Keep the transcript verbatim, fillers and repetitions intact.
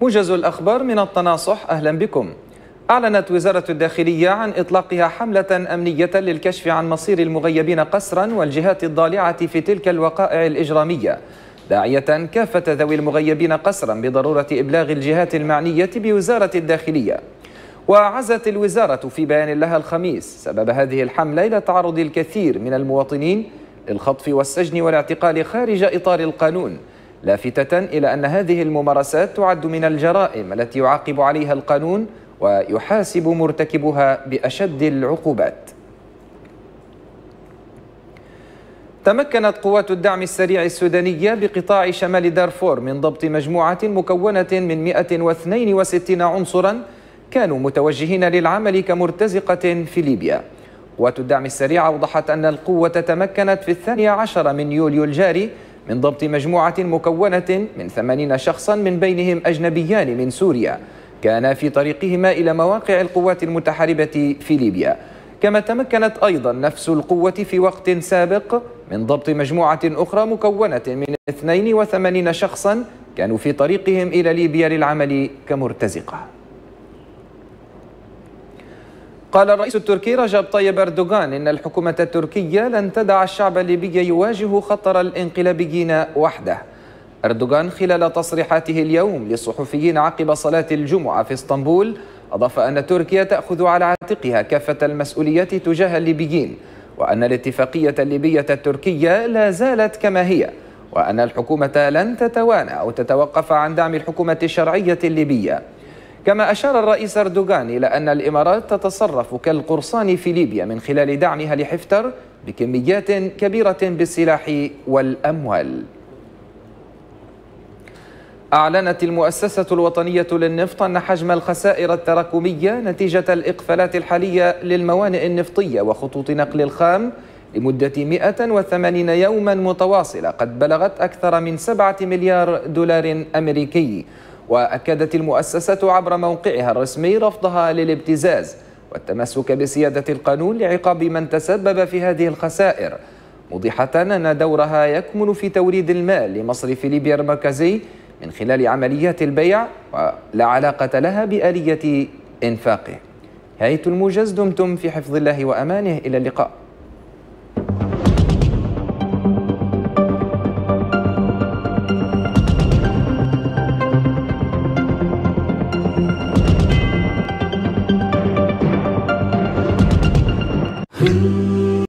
موجز الأخبار من التناصح، أهلا بكم. أعلنت وزارة الداخلية عن إطلاقها حملة أمنية للكشف عن مصير المغيبين قسرا والجهات الضالعة في تلك الوقائع الإجرامية، داعية كافة ذوي المغيبين قسرا بضرورة إبلاغ الجهات المعنية بوزارة الداخلية. وعزت الوزارة في بيان لها الخميس سبب هذه الحملة إلى تعرض الكثير من المواطنين للخطف والسجن والاعتقال خارج إطار القانون، لافتة إلى أن هذه الممارسات تعد من الجرائم التي يعاقب عليها القانون ويحاسب مرتكبها بأشد العقوبات. تمكنت قوات الدعم السريع السودانية بقطاع شمال دارفور من ضبط مجموعة مكونة من مئة واثنين وستين عنصرا كانوا متوجهين للعمل كمرتزقة في ليبيا. قوات الدعم السريع أوضحت أن القوة تمكنت في الثاني عشر من يوليو الجاري من ضبط مجموعة مكونة من ثمانين شخصا من بينهم أجنبيان من سوريا كانا في طريقهما إلى مواقع القوات المتحاربة في ليبيا. كما تمكنت أيضا نفس القوة في وقت سابق من ضبط مجموعة أخرى مكونة من اثنين وثمانين شخصا كانوا في طريقهم إلى ليبيا للعمل كمرتزقة. قال الرئيس التركي رجب طيب أردوغان إن الحكومة التركية لن تدع الشعب الليبي يواجه خطر الانقلابيين وحده. أردوغان خلال تصريحاته اليوم للصحفيين عقب صلاة الجمعة في اسطنبول أضاف أن تركيا تأخذ على عاتقها كافة المسؤولية تجاه الليبيين، وأن الاتفاقية الليبية التركية لا زالت كما هي، وأن الحكومة لن تتوانى أو تتوقف عن دعم الحكومة الشرعية الليبية. كما أشار الرئيس أردوغان إلى أن الإمارات تتصرف كالقرصان في ليبيا من خلال دعمها لحفتر بكميات كبيرة بالسلاح والأموال. أعلنت المؤسسة الوطنية للنفط أن حجم الخسائر التراكمية نتيجة الإقفالات الحالية للموانئ النفطية وخطوط نقل الخام لمدة مئة وثمانين يوما متواصلة قد بلغت أكثر من سبعة مليار دولار أمريكي. وأكدت المؤسسة عبر موقعها الرسمي رفضها للابتزاز والتمسك بسيادة القانون لعقاب من تسبب في هذه الخسائر، موضحة أن دورها يكمن في توريد المال لمصرف ليبيا المركزي من خلال عمليات البيع ولا علاقة لها بآلية إنفاقه. نهاية الموجز، دمتم في حفظ الله وأمانه، إلى اللقاء. Hmm.